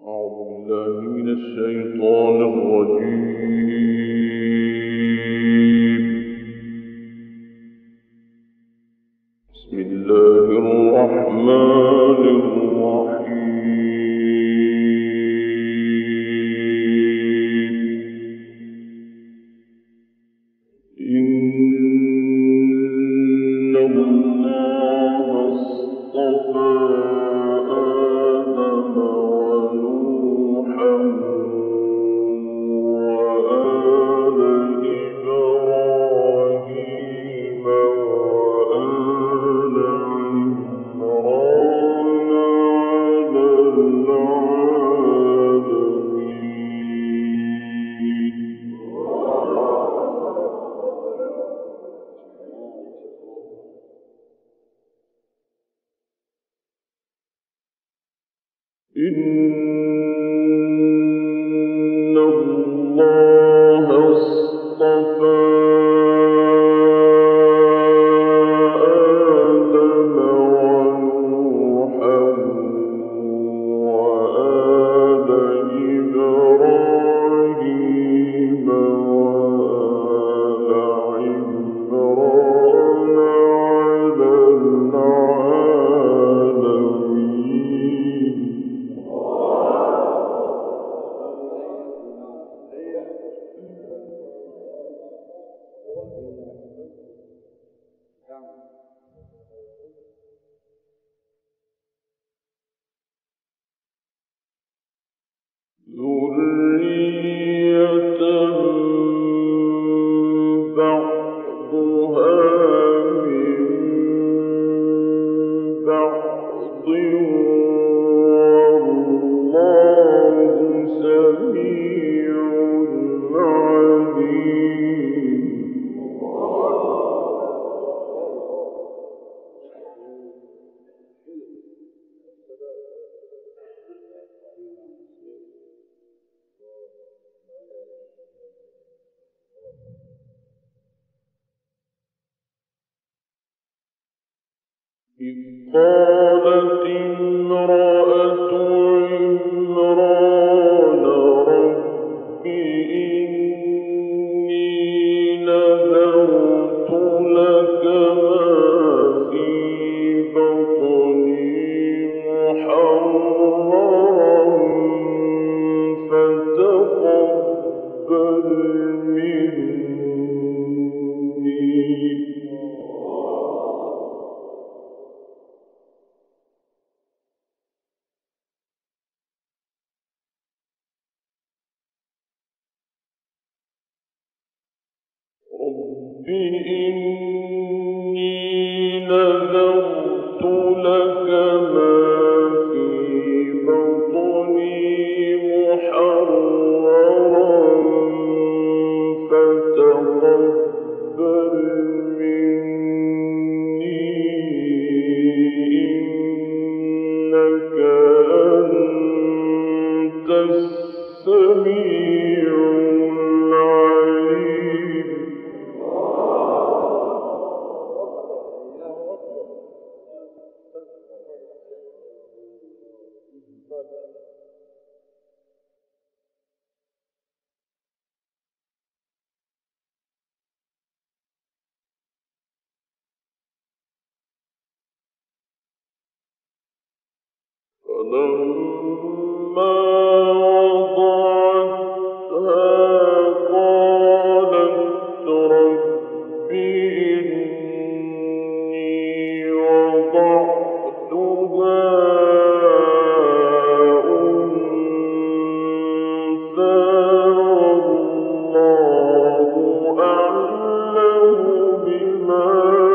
الشيطان الرجيم. بسم الله الرحمن الرحيم. إن الله اصطفى آدم ونوحا وآل إبراهيم وآل عمران على العالمين. إن الله اصطفى آدم ونوحا وآل إبراهيم وآل عمران على العالمين. ذرية بعضها من بعض والله سميع عليم. إذ قالت امرأة عمران رب إني نذرت لك ما في بطني محررا فتقبل مني. رب إني نذرت لك ما في بطني محررا فتقبل مني إنك أنت السميع العليم. فلما وضعتها قالت رب إني وضعتها أنثى والله أعلم بما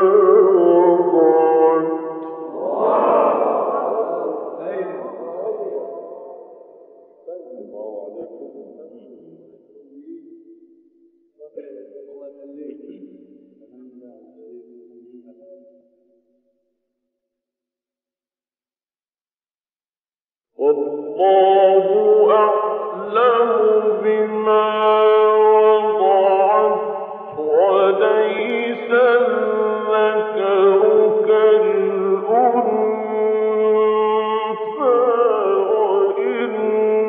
وضعت. والله أعلم بما وضعت وليس الذكر كالأنثى وإن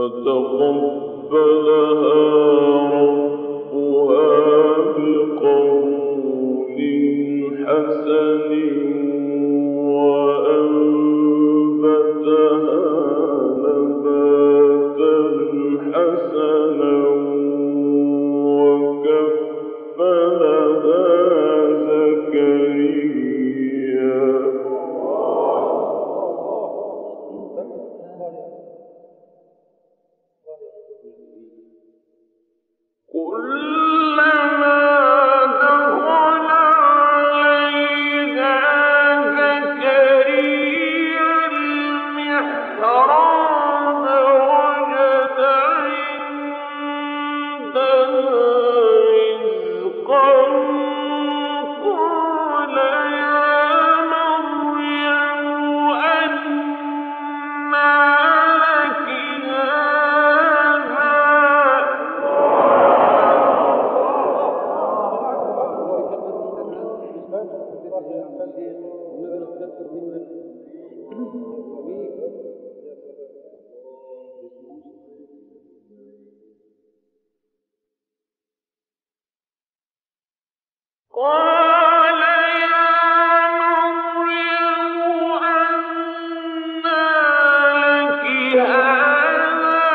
فتقبلها ربها بقبول حسن وأنبتها نباتا حسنا وكفلها زكريا كلما دخل عليها زكريا المحراب وجد عندها رزقا قال يا مريم أنى لك قال يا مريم أنى لك هذا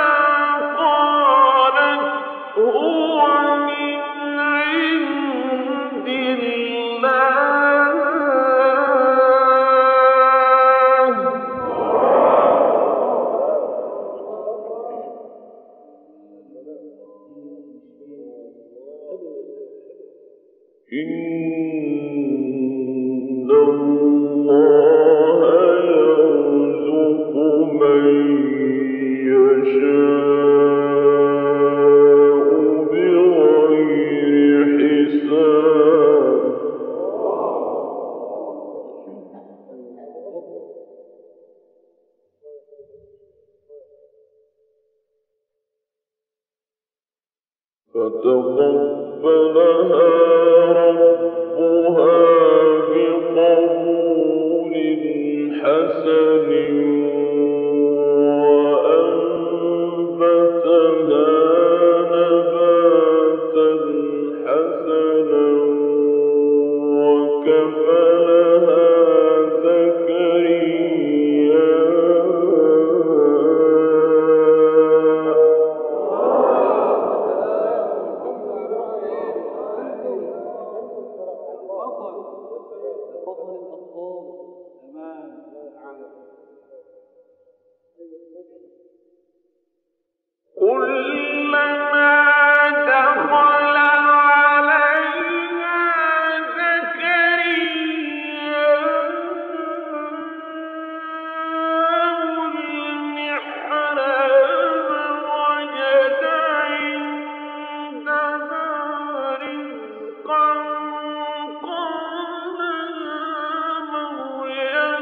قالت هو من عند الله إن الله يرزق من يشاء بغير حساب فتقبلها ربها بقبول حسن وأنبتها نباتا حسنا وكفلها زكريا كلما دخل عليها زكريا المحراب وجد عندها رزقا قال يا مريم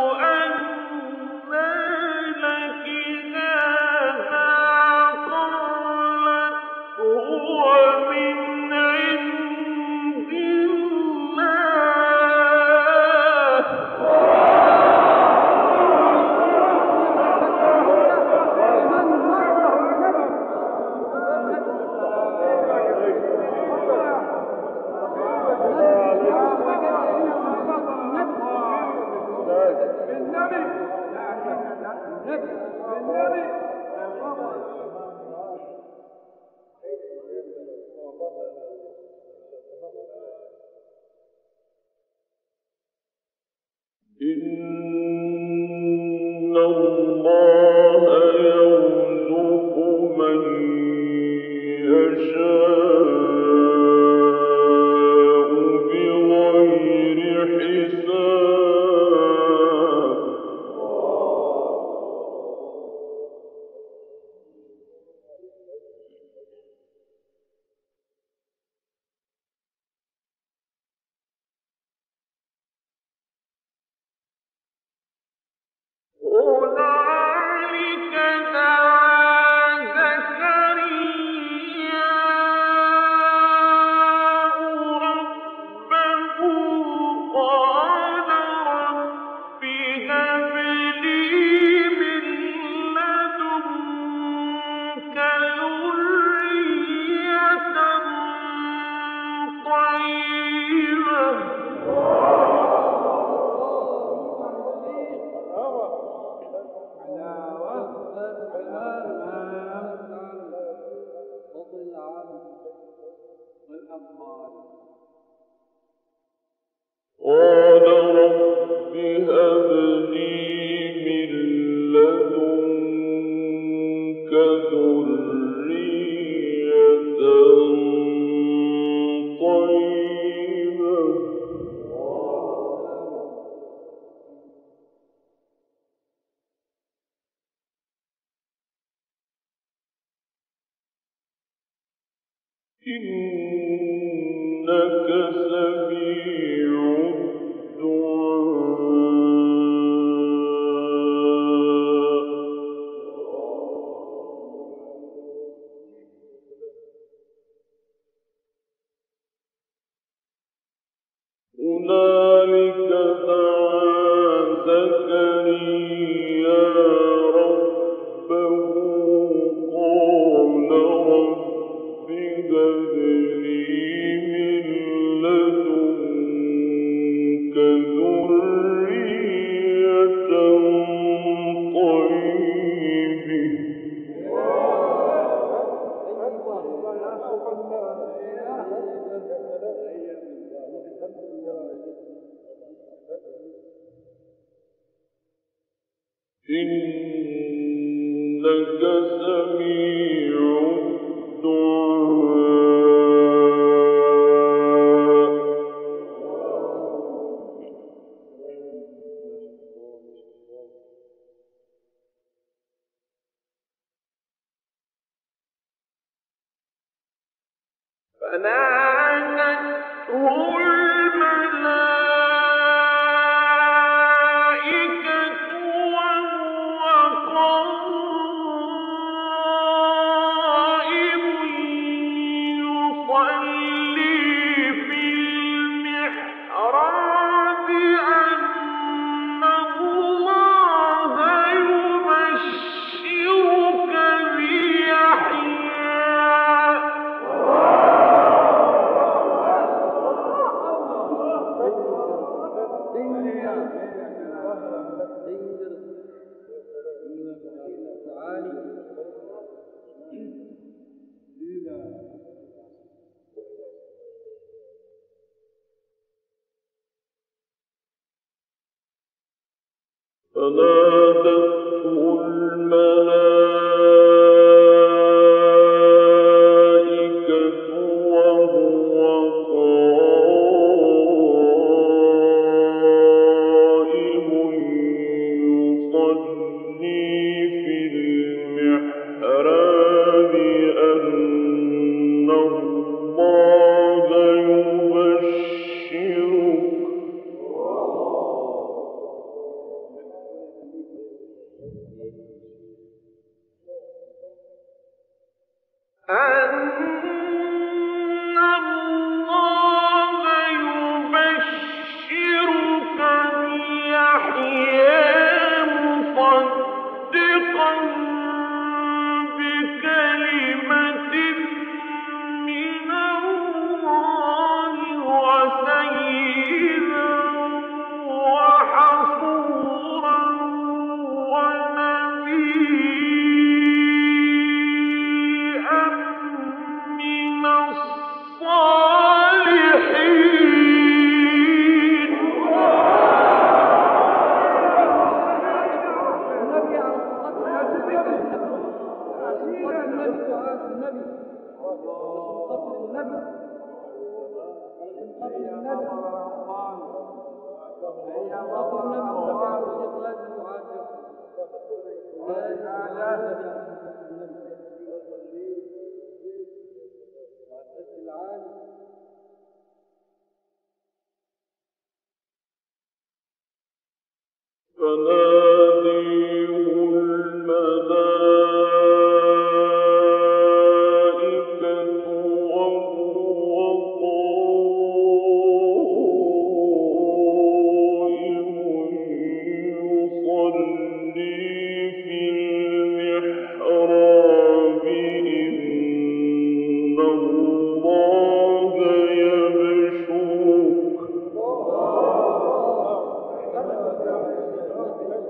أنى لك هذا قالت هو من عند إن الله يرزق من يشاء بغير حساب هنالك دعا زكريا ربه قال رب هب لي من لدنك إنك سميع الدعاء. هنالك دعا زكريا ربه قال رب هب لي من لدنك ذرية طيبة. إنك سميع الدعاء. فنادته الملائكة وهو قائم يصلي في المحراب أن الله يبشرك بيحيى. فنادته الملائكة وهو قائم يصلي في المحراب أن الله يبشرك بيحيى مصدقا بكلمة من الله وسيدا وحصورا ونبيا من الصالحين. فناديه الملائكة وهو قائم يصلي في المحراب إن الله يبشرك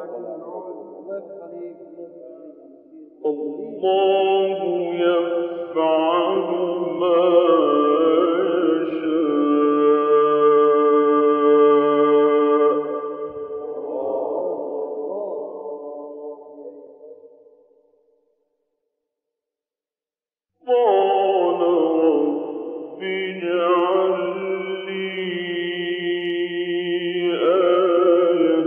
الله يفعل ما قال رب اجعل لي آية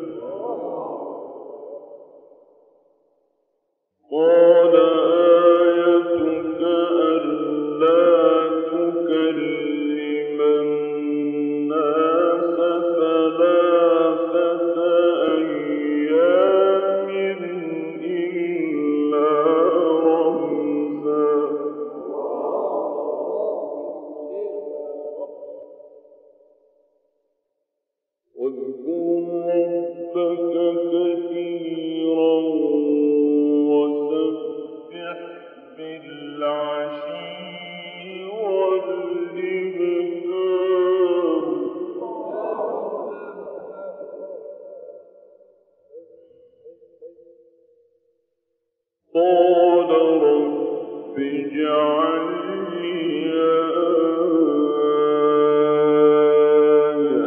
قال آيتك ألا تكلم الناس ثلاثة أيام إلا رمزا واذكر ربك كثيرا وسبح بالعشي والإبكار قال رب اجعل لي آية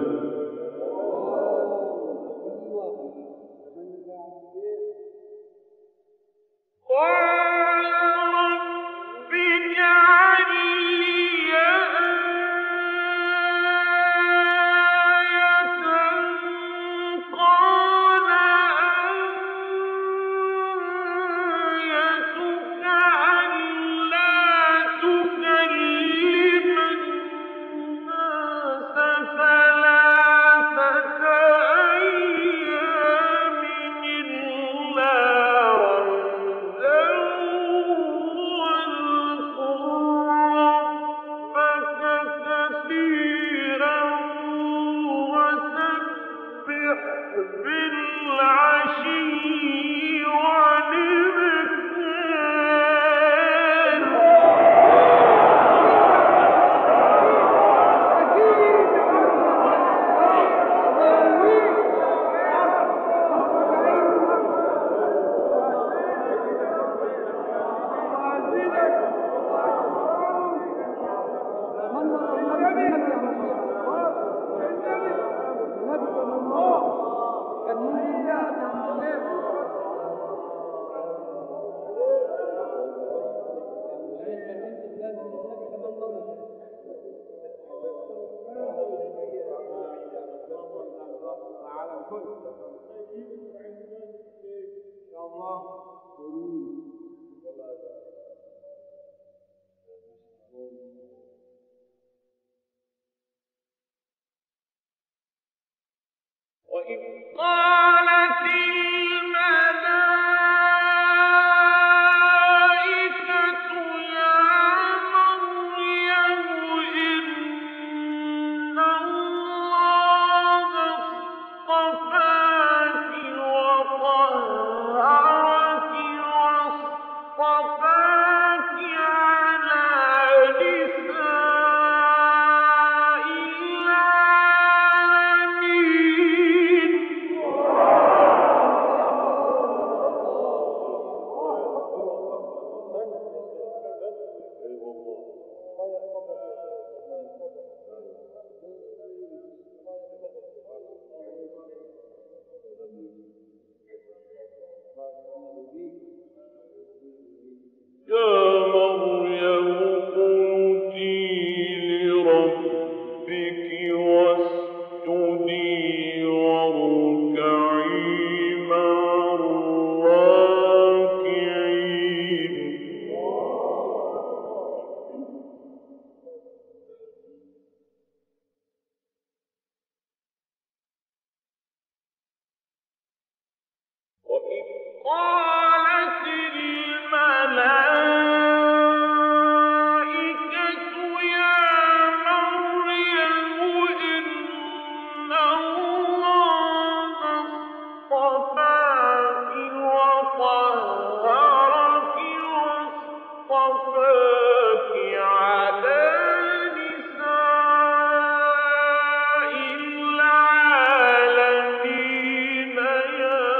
بالعشي وإذ قالت الملائكة يا مريم إن الله اصطفاك وطهرك واصطفاك على نساء العالمين يا مريم قنتي لربك واسجدي واركعي مع الراكعين وإذ قالت الملائكة يا مريم إن الله اصطفاك وطهرك واصطفاك على نساء العالمين يا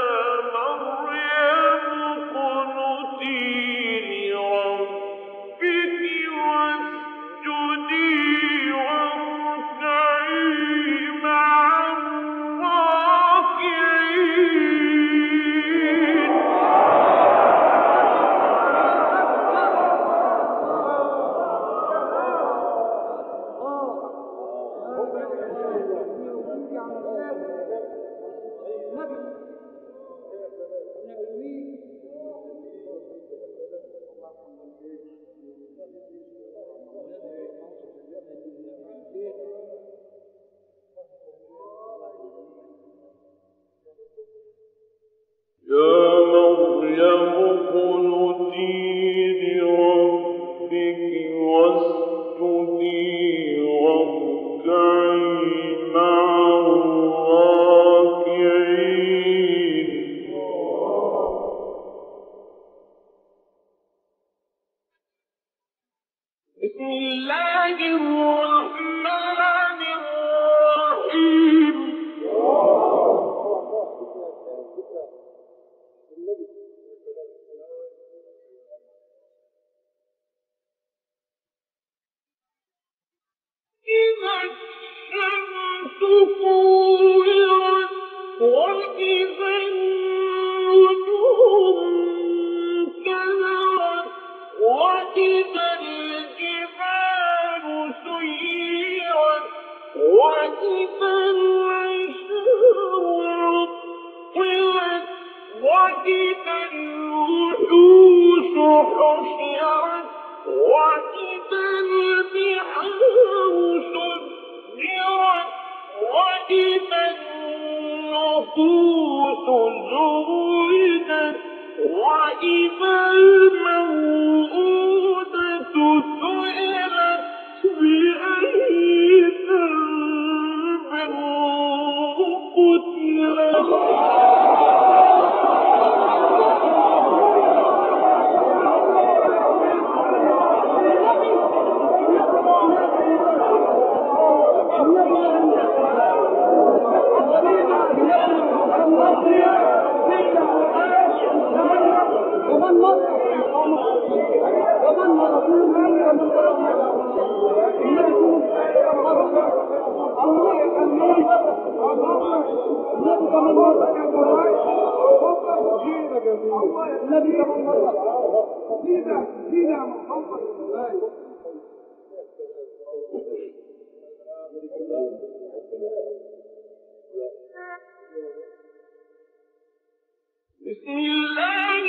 بسم الله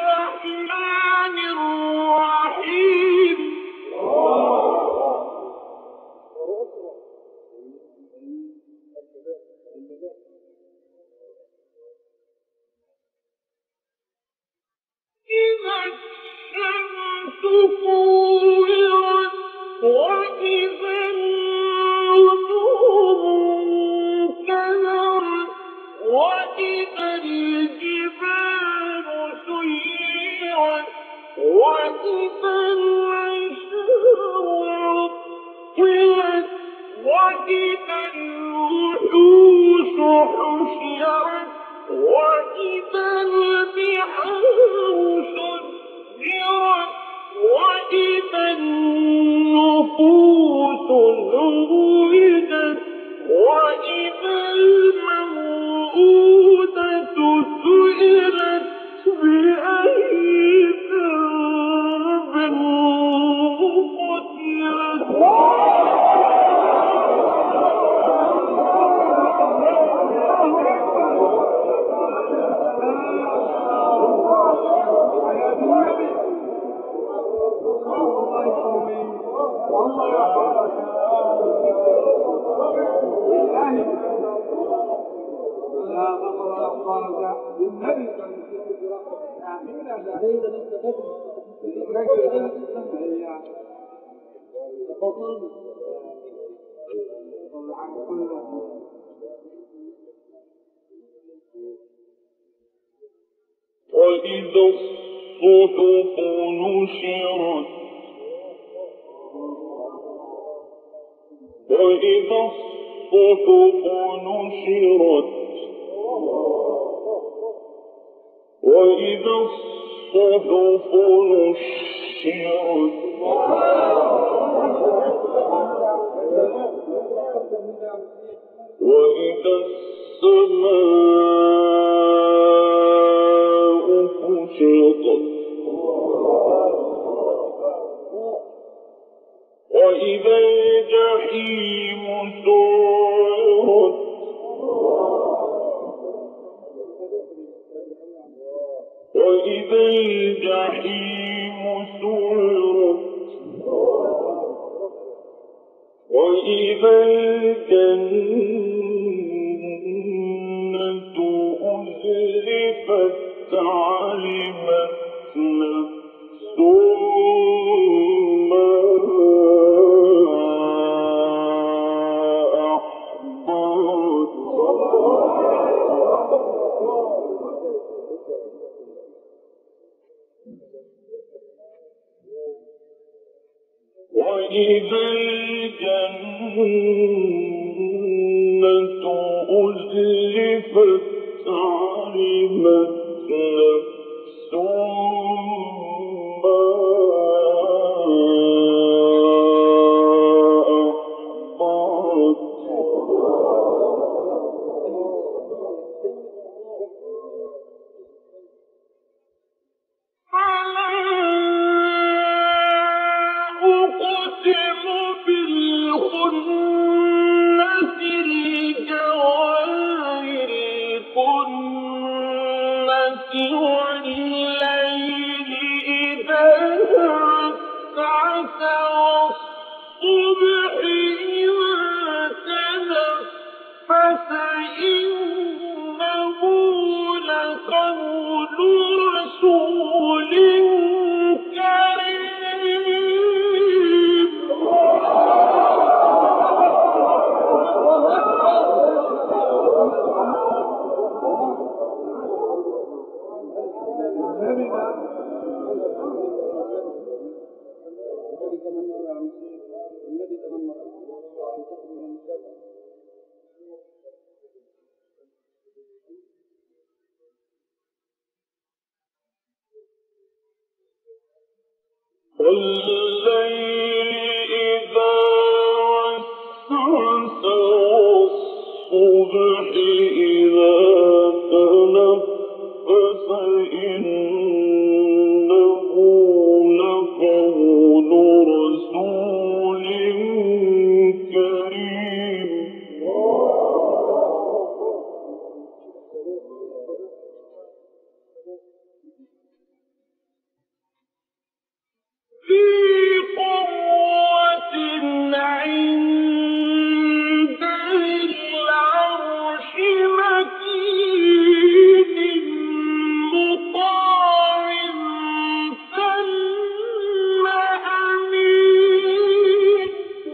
الرحمن الرحيم. إذا الشمس كورت وإذا النجوم انكدرت وإذا الجبال سيرت وإذا العشار عطلت وإذا الوحوش حشرت وإذا البحار سجرت وإذا النفوس زوجت وإذا الموءودة سئلت بأي ذنب قتلت. وإذا الصحف نشرت وإذا الصحف نشرت وإذا الصحف نشرت وإذا السماء كشطت وإذا الجحيم سعرت وإذا الجحيم سعرت وإذا الجنة أزلفت أزلفت علمت نفس ما أحضرت وإذا الجنة أزلفت علمت نفس ما أحضرت أقسم بالخنس الجوار الكنس والليل إذا عسعس والصبح إذا تنفس إنه لقول رسول والليل إذا عسعس والصبح إذا تنفس إنه لقول رسول كريم ذي قوة عند العرش مكين مطاع ثم أمين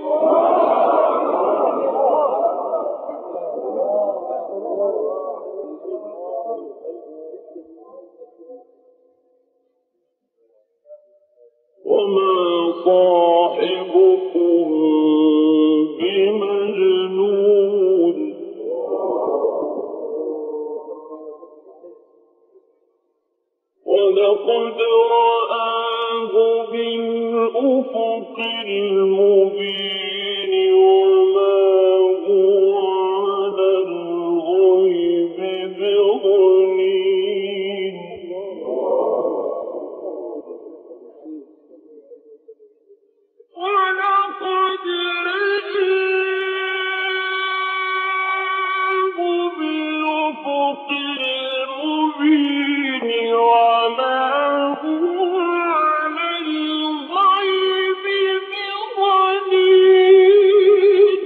وما صاحبكم بمجنون ولقد رآه بالأفق المبين وما هو على الغيب بضنين ولقد رآه بالأفق المبين وما هو على الغيب بضنين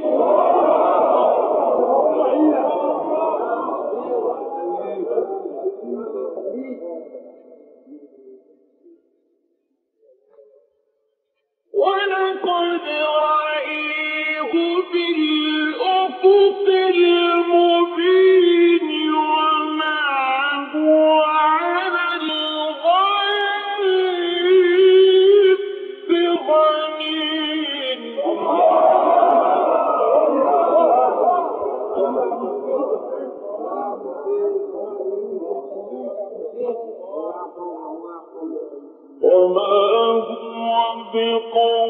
ولقد رأيه بالأفق المبين وما هو على الغيب بضنين وما هو بقول